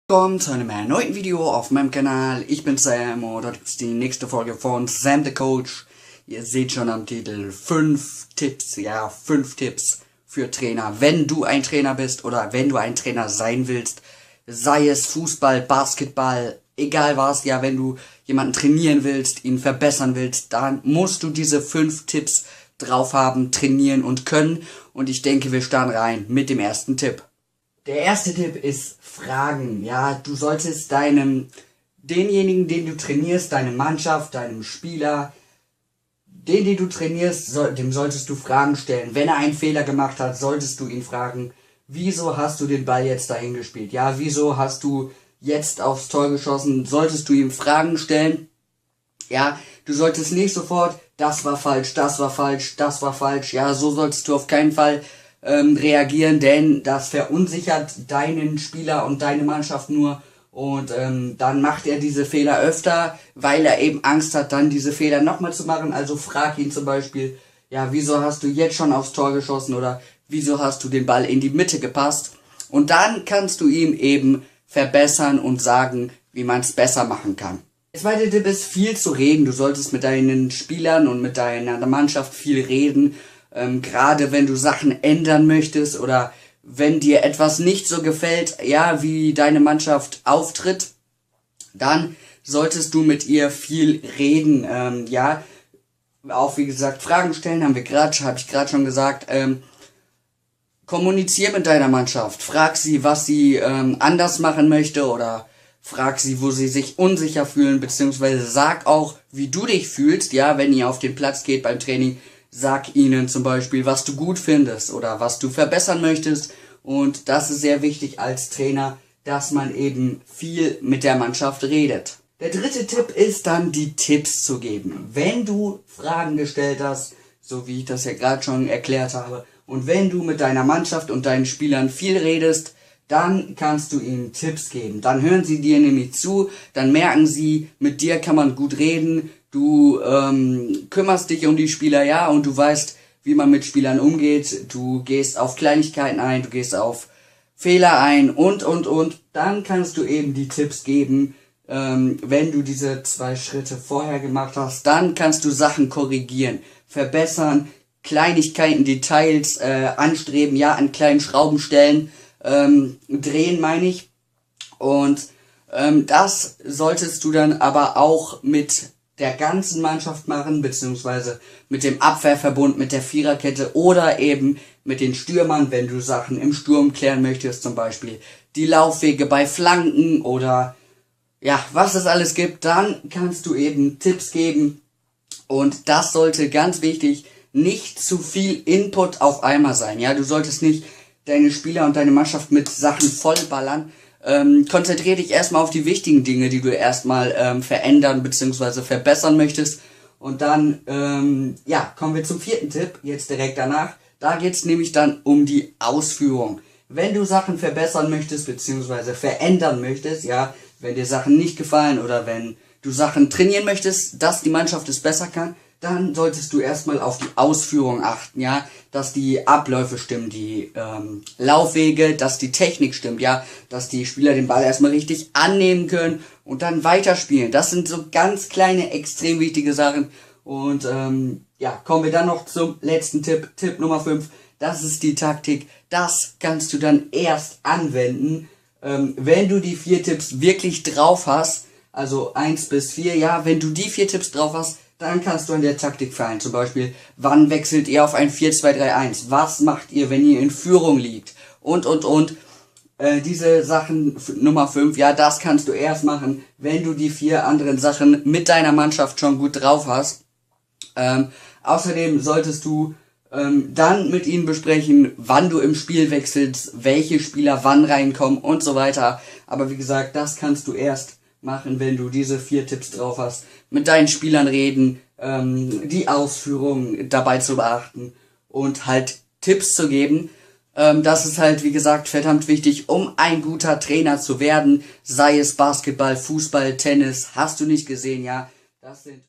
Willkommen zu einem erneuten Video auf meinem Kanal. Ich bin Sam und das ist die nächste Folge von Sam the Coach. Ihr seht schon am Titel 5 Tipps, 5 Tipps für Trainer. Wenn du ein Trainer bist oder wenn du ein Trainer sein willst, sei es Fußball, Basketball, egal was, wenn du jemanden trainieren willst, ihn verbessern willst, dann musst du diese 5 Tipps drauf haben, trainieren und können. Und ich denke, wir starten rein mit dem ersten Tipp. Der erste Tipp ist Fragen. Du solltest denjenigen, den du trainierst, deine Mannschaft, deinem Spieler, den du trainierst, dem solltest du Fragen stellen. Wenn er einen Fehler gemacht hat, solltest du ihn fragen, wieso hast du den Ball jetzt dahin gespielt? Wieso hast du jetzt aufs Tor geschossen? Solltest du ihm Fragen stellen? Du solltest nicht sofort, das war falsch, das war falsch, das war falsch. So solltest du auf keinen Fall reagieren, denn das verunsichert deinen Spieler und deine Mannschaft nur und dann macht er diese Fehler öfter, weil er eben Angst hat, dann diese Fehler nochmal zu machen. Also frag ihn zum Beispiel, wieso hast du jetzt schon aufs Tor geschossen oder wieso hast du den Ball in die Mitte gepasst? Und dann kannst du ihm eben verbessern und sagen, wie man es besser machen kann. Der zweite Tipp ist, viel zu reden. Du solltest mit deinen Spielern und mit deiner Mannschaft viel reden. Gerade wenn du Sachen ändern möchtest oder wenn dir etwas nicht so gefällt, wie deine Mannschaft auftritt, dann solltest du mit ihr viel reden. Auch wie gesagt, Fragen stellen, habe ich gerade schon gesagt. Kommunizier mit deiner Mannschaft. Frag sie, was sie anders machen möchte oder frag sie, wo sie sich unsicher fühlen, beziehungsweise sag auch, wie du dich fühlst, wenn ihr auf den Platz geht beim Training. Sag ihnen zum Beispiel, was du gut findest oder was du verbessern möchtest. Und das ist sehr wichtig als Trainer, dass man eben viel mit der Mannschaft redet. Der dritte Tipp ist dann, die Tipps zu geben. Wenn du Fragen gestellt hast, so wie ich das ja gerade schon erklärt habe, und wenn du mit deiner Mannschaft und deinen Spielern viel redest, dann kannst du ihnen Tipps geben. Dann hören sie dir nämlich zu, dann merken sie, mit dir kann man gut reden. Du kümmerst dich um die Spieler, und du weißt, wie man mit Spielern umgeht. Du gehst auf Kleinigkeiten ein, du gehst auf Fehler ein und. Dann kannst du eben die Tipps geben. Wenn du diese 2 Schritte vorher gemacht hast, dann kannst du Sachen korrigieren, verbessern, Kleinigkeiten, Details anstreben, an kleinen Schraubenstellen drehen, meine ich. Und das solltest du dann aber auch mit der ganzen Mannschaft machen, beziehungsweise mit dem Abwehrverbund, mit der Viererkette oder eben mit den Stürmern, wenn du Sachen im Sturm klären möchtest, zum Beispiel die Laufwege bei Flanken oder was es alles gibt, dann kannst du eben Tipps geben. Und das sollte ganz wichtig nicht zu viel Input auf einmal sein. Du solltest nicht deine Spieler und deine Mannschaft mit Sachen vollballern. Konzentriere dich erstmal auf die wichtigen Dinge, die du erstmal verändern bzw. verbessern möchtest. Und dann, kommen wir zum 4. Tipp, jetzt direkt danach. Da geht's nämlich dann um die Ausführung. Wenn du Sachen verbessern möchtest bzw. verändern möchtest, wenn dir Sachen nicht gefallen oder wenn du Sachen trainieren möchtest, dass die Mannschaft es besser kann, dann solltest du erstmal auf die Ausführung achten, dass die Abläufe stimmen, die Laufwege, dass die Technik stimmt, dass die Spieler den Ball erstmal richtig annehmen können und dann weiterspielen. Das sind so ganz kleine, extrem wichtige Sachen. Und kommen wir dann noch zum letzten Tipp, Tipp Nummer 5. Das ist die Taktik. Das kannst du dann erst anwenden, wenn du die 4 Tipps wirklich drauf hast. Also 1 bis 4, wenn du die 4 Tipps drauf hast, dann kannst du an der Taktik feilen. Zum Beispiel, wann wechselt ihr auf ein 4-2-3-1? Was macht ihr, wenn ihr in Führung liegt? Und. Diese Sachen, Nummer 5, das kannst du erst machen, wenn du die 4 anderen Sachen mit deiner Mannschaft schon gut drauf hast. Außerdem solltest du dann mit ihnen besprechen, wann du im Spiel wechselst, welche Spieler wann reinkommen und so weiter. Aber wie gesagt, das kannst du erst machen, wenn du diese 4 Tipps drauf hast, mit deinen Spielern reden, die Ausführung dabei zu beachten und halt Tipps zu geben. Das ist halt, wie gesagt, verdammt wichtig, um ein guter Trainer zu werden, sei es Basketball, Fußball, Tennis, hast du nicht gesehen, das sind